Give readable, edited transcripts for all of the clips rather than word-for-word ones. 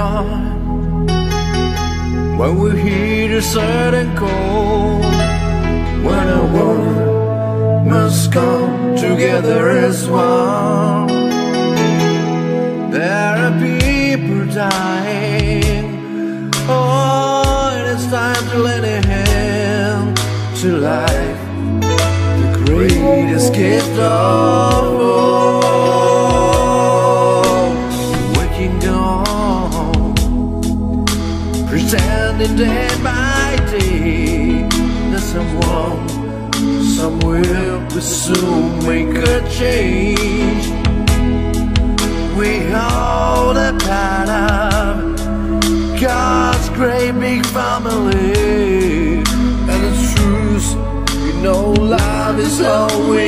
time when we hear a certain call, when a world must come together as one. There are people dying, oh, and it's time to lend a hand to life, the greatest gift of all. Waking on, pretending day by day that someone somewhere will soon make a change. We hold a part of God's great big family, and the truth, we know love is all we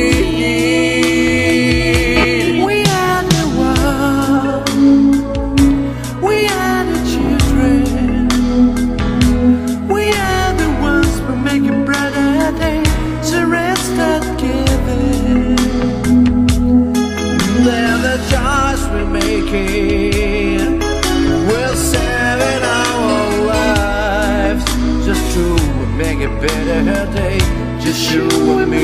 need. We are the one, we are the children, we are the ones who make a brighter day, so rest that giving. They're the choice we're making, we're saving our lives just to make a better day, just you and me.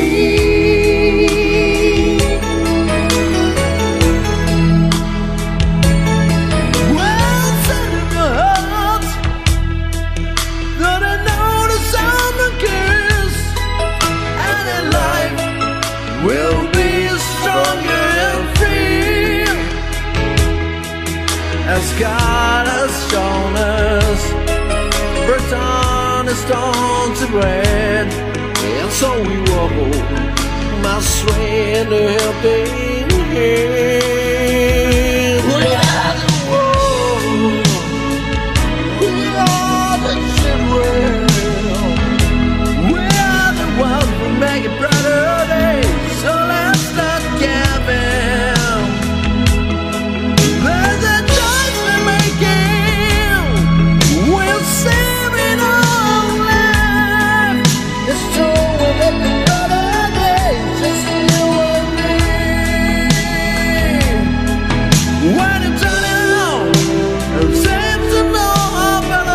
Well, set in my heart that I know the summer kiss, and in life will be stronger and free, as God has shown us. Bread on the stone to bread, and so we walk my strength to helping hand. We are the world, we are the children, we are the ones who make a brighter day, so let's not give in. There's a choice we're making, we'll save it all life. It's true, we'll make a better day, just you and me. When you turn it on, it seems to know up and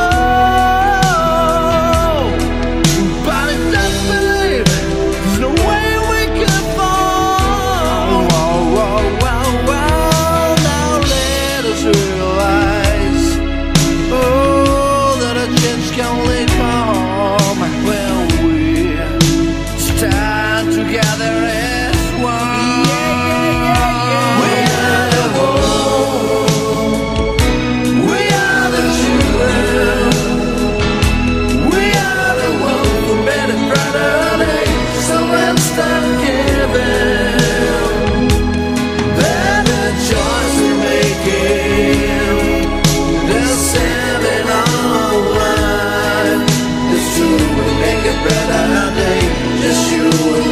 all, but it just believe there's no way we can fall. Whoa, whoa, whoa, whoa. Now let us realize, oh, that a change can lead home when we stand together as one. We are the world, we are the children, we are the ones who made a brighter day, so let's start giving. That's the choice we're making, the saving our life. It's true, we make a better day, just you and me.